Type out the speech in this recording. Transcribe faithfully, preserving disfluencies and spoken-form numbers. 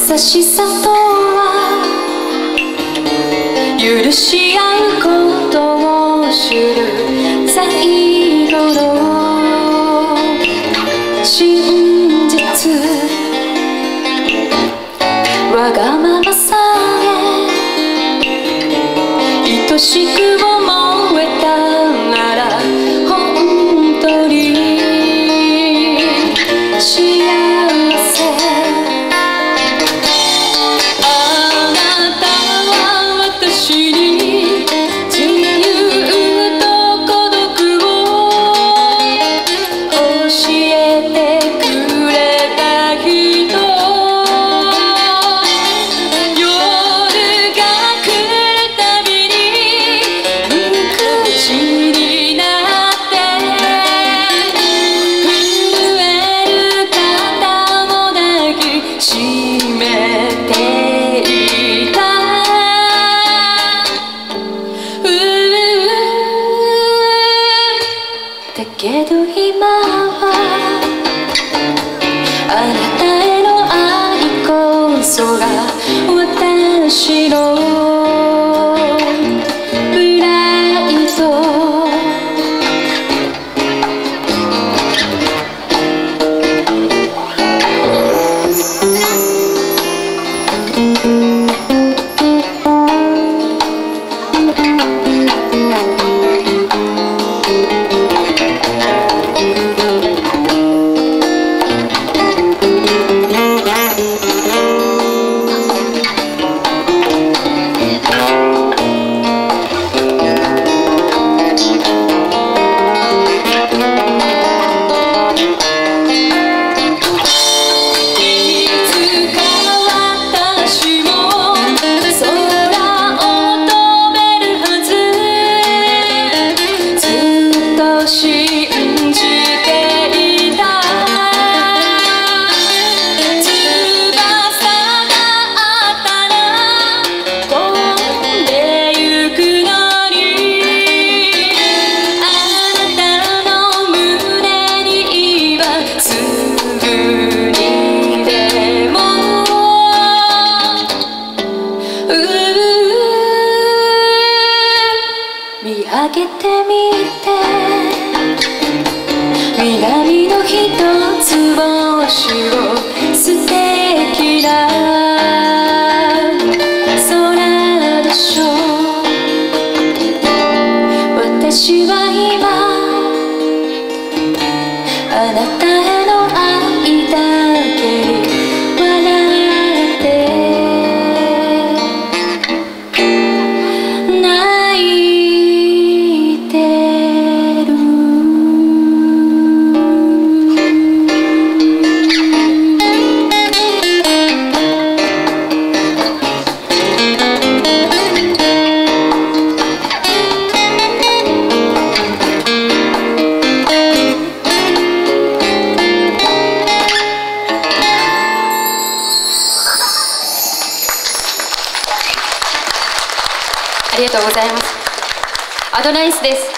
優しさとは許し合うことを知る最後の真実。わがままさえ愛しく思えたなら本当に幸せ。あなたは私に自由と孤独を教えてくれた人。夜が来るたびに無口になって震える肩を抱きしめていた。ううだけど今はあなたへの愛こそが私のプライド。見上げてみて南の一つ星を素敵な空でしょう。私は今あなたへの愛だけに笑って泣いてる。ありがとうございます。アドナイスです。